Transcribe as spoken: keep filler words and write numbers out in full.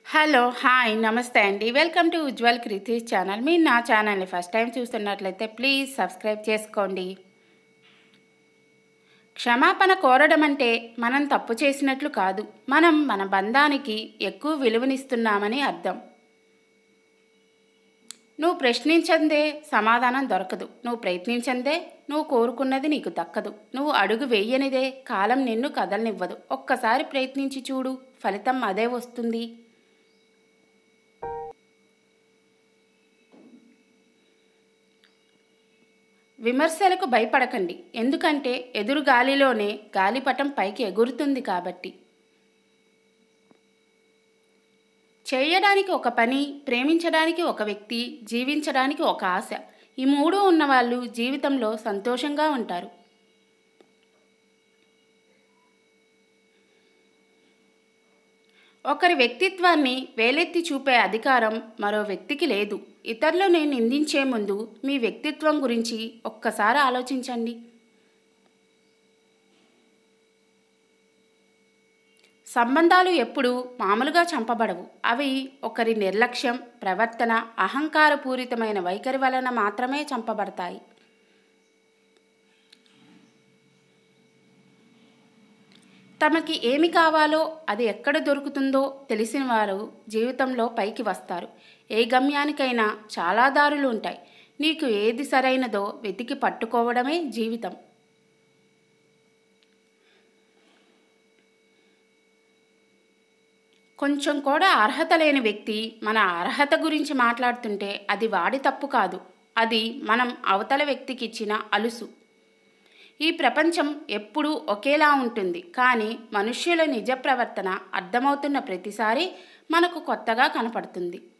Hello hi నమస్తే అండి. Welcome to Ujjwal Kritis channel. మీరు నా ఛానల్ని ఫస్ట్ టైం చూస్తున్నట్లయితే ప్లీజ్ సబ్స్క్రైబ్ చేసుకోండి. క్షమాపణ కోరడం అంటే మనం తప్పు చేసినట్లు కాదు, మనం మన బంధానికి ఎక్కువ విలువనిస్తున్నామని అర్థం. నువ్వు ప్రశ్నించందే సమాధానం దొరకదు, నువ్వు ప్రయత్నించందే నువ్వు కోరుకున్నది నీకు దక్కదు, నువ్వు అడుగు వేయనిదే కాలం నిన్ను కదలనివ్వదు. ఒక్కసారి ప్రయత్నించి చూడు, ఫలితం అదే వస్తుంది. విమర్శలకు భయపడకండి, ఎందుకంటే ఎదురు గాలిలోనే గాలిపటం పైకి ఎగురుతుంది కాబట్టి. చేయడానికి ఒక పని, ప్రేమించడానికి ఒక వ్యక్తి, జీవించడానికి ఒక ఆశ, ఈ మూడు ఉన్నవాళ్ళు జీవితంలో సంతోషంగా ఉంటారు. ఒకరి వ్యక్తిత్వాన్ని వేలెత్తి చూపే అధికారం మరో వ్యక్తికి లేదు. ఇతరులను నిందించే ముందు మీ వ్యక్తిత్వం గురించి ఒక్కసారి ఆలోచించండి. సంబంధాలు ఎప్పుడూ మామూలుగా చంపబడవు. అవి ఒకరి నిర్లక్ష్యం, ప్రవర్తన, అహంకారపూరితమైన వైఖరి వలన మాత్రమే చంపబడతాయి. తమకి ఏమి కావాలో అది ఎక్కడ దొరుకుతుందో తెలిసిన వారు జీవితంలో పైకి వస్తారు. ఏ గమ్యానికైనా చాలా దారులు ఉంటాయి. నీకు ఏది సరైనదో వెతికి పట్టుకోవడమే జీవితం. కొంచెం కూడా అర్హత లేని వ్యక్తి మన అర్హత గురించి మాట్లాడుతుంటే అది వాడి తప్పు కాదు, అది మనం అవతల వ్యక్తికి ఇచ్చిన అలుసు. ఈ ప్రపంచం ఎప్పుడూ ఒకేలా ఉంటుంది, కానీ మనుష్యుల నిజ ప్రవర్తన అర్థమవుతున్న ప్రతిసారి మనకు కొత్తగా కనపడుతుంది.